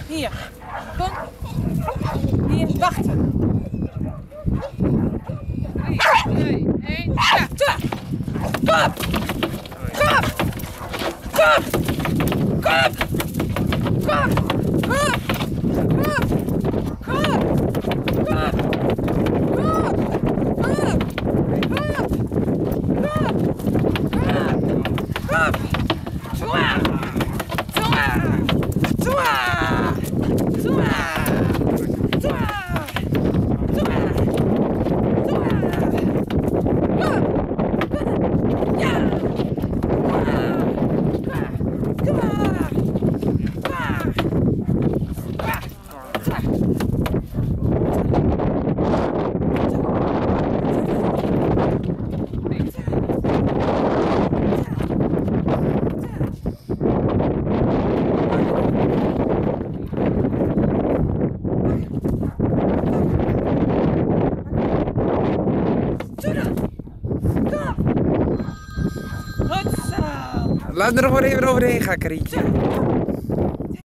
Hier. Kom. Hier, wachten. 3, 2, 1, ja. Kom! Kom! Kom! Kom! Kom! Kom! Laat er nog maar even overheen gaan, Karietje.